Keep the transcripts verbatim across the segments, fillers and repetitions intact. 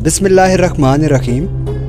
बिस्मिल्लाहिर्रहमानिर्रहीम।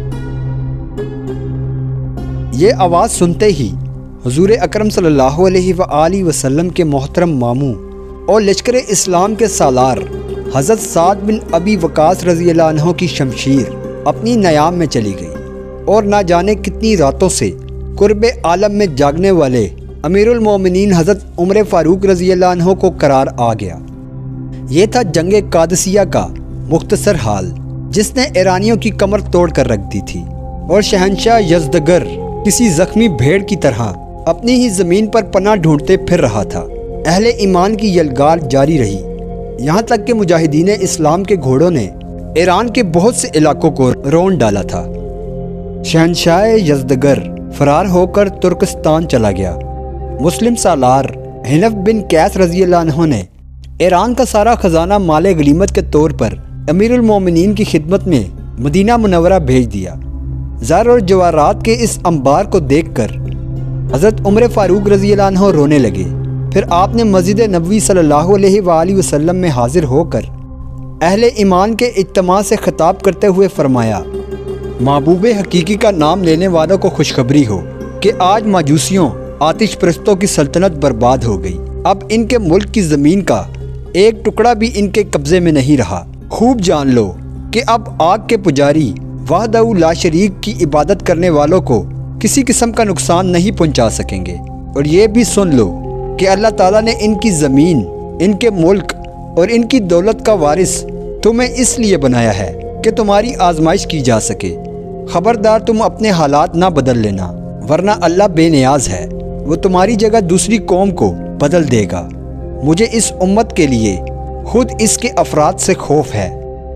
ये आवाज़ सुनते ही हुजूर अकरम सल्लल्लाहु अलैहि वसल्लम के मोहतरम मामू और लश्कर इस्लाम के सालार हज़रत साद बिन अबी वक़ास रज़ी अल्लाह अन्हु की शमशीर अपनी नयाम में चली गई और ना जाने कितनी रातों से कुर्ब आलम में जागने वाले अमीरुल मोमिनीन हज़रत उमर फ़ारूक रज़ी अल्लाह अन्हु को करार आ गया। ये था जंग कादसिया का मुख्तसर हाल, जिसने ईरानियों की कमर तोड़ कर रख दी थी और शहंशाह यज़दगर किसी जख्मी भेड़ की तरह अपनी ही ज़मीन पर पनाह ढूंढते फिर रहा था। अहले ईमान की यलगार जारी रही, यहाँ तक कि मुजाहिदीन इस्लाम के घोड़ों ने ईरान के बहुत से इलाकों को रोन डाला था। शहंशाह यज़दगर फरार होकर तुर्कस्तान चला गया। मुस्लिम सालार हिनफ बिन कैस रज़ी अल्लाह अन्हु ने ईरान का सारा ख़जाना माले गनीमत के तौर पर अमीरुल मोमिनीन की खिदमत में मदीना मुनव्वरा भेज दिया। ज़र और जवाहरात के इस अंबार को देखकर हज़रत उमर फ़ारूक रज़ी अल्लाह अन्हु रोने लगे। फिर आपने मस्जिद नबवी सल्लल्लाहु अलैहि वसल्लम में हाजिर होकर अहले ईमान के इज्तिमा से खिताब करते हुए फरमाया, महबूब हकीकी का नाम लेने वालों को खुशखबरी हो कि आज माजूसियों आतिश परस्तों की सल्तनत बर्बाद हो गई। अब इनके मुल्क की ज़मीन का एक टुकड़ा भी इनके कब्ज़े में नहीं रहा। खूब जान लो कि अब आग के पुजारी वहदहू ला शरीक की इबादत करने वालों को किसी किस्म का नुकसान नहीं पहुंचा सकेंगे। और ये भी सुन लो कि अल्लाह ताला ने इनकी ज़मीन, इनके मुल्क और इनकी दौलत का वारिस तुम्हें इसलिए बनाया है कि तुम्हारी आजमाइश की जा सके। ख़बरदार तुम अपने हालात ना बदल लेना, वरना अल्लाह बेनियाज है, वो तुम्हारी जगह दूसरी कौम को बदल देगा। मुझे इस उम्मत के लिए खुद इसके अफराद से खौफ है।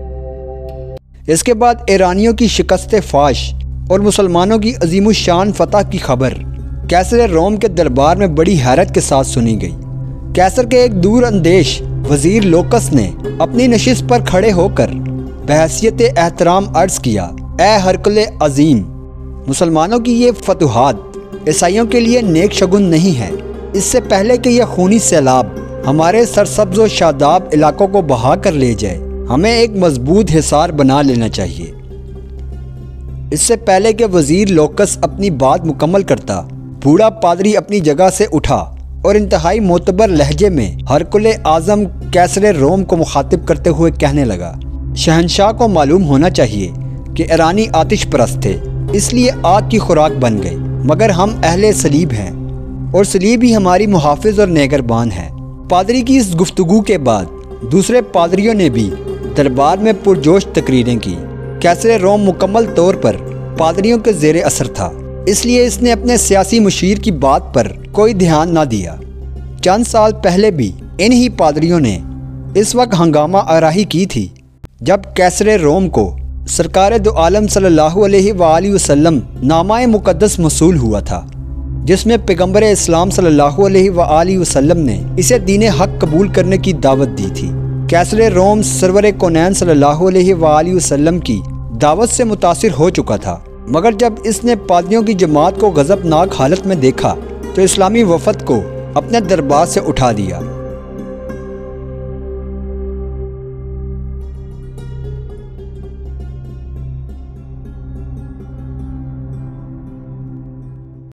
इसके बाद ईरानियों की शिकस्त फाश और मुसलमानों की अजीमुशान फतह की खबर कैसर रोम के दरबार में बड़ी हैरत के साथ सुनी गई। कैसर के एक दूर अंदेश वजीर लोकस ने अपनी नशिस्त पर खड़े होकर बहैसियत एहतराम अर्ज़ किया, ए हरकुल अजीम, मुसलमानों की ये फतुहात ईसाइयों के लिए नेक शगुन नहीं है। इससे पहले कि यह खूनी सैलाब हमारे सरसब्ज़ व शादाब इलाकों को बहा कर ले जाए, हमें एक मजबूत हिसार बना लेना चाहिए। इससे पहले कि वजीर लोकस अपनी बात मुकम्मल करता, बूढ़ा पादरी अपनी जगह से उठा और इंतहाई मोतबर लहजे में हरकुल आज़म कैसर रोम को मुखातिब करते हुए कहने लगा, शहंशाह को मालूम होना चाहिए कि ईरानी आतिश परस्त थे, इसलिए आग की खुराक बन गए, मगर हम अहले सलीब हैं और सलीब ही हमारी मुहाफिज और नेगरबान है। पादरी की इस गुफ्तगू के बाद दूसरे पादरियों ने भी दरबार में पुरजोश तकरीरें की। कैसर रोम मुकम्मल तौर पर पादरियों के ज़ेरे असर था, इसलिए इसने अपने सियासी मुशीर की बात पर कोई ध्यान ना दिया। चंद साल पहले भी इन्हीं पादरियों ने इस वक्त हंगामा आराही की थी जब कैसर रोम को सरकार दो आलम सल्लल्लाहु अलैहि वसल्लम नामाए मुकद्दस मसूल हुआ था, जिसमें पैगम्बर इस्लाम सल्लल्लाहु अलैहि वसल्लम ने इसे दीन हक कबूल करने की दावत दी थी। कैसर रोम सरवर कौनैन सल्लल्लाहु अलैहि वसल्लम की दावत से मुतासिर हो चुका था, मगर जब इसने पादरियों की जमात को गज़बनाक हालत में देखा तो इस्लामी वफ़द को अपने दरबार से उठा दिया।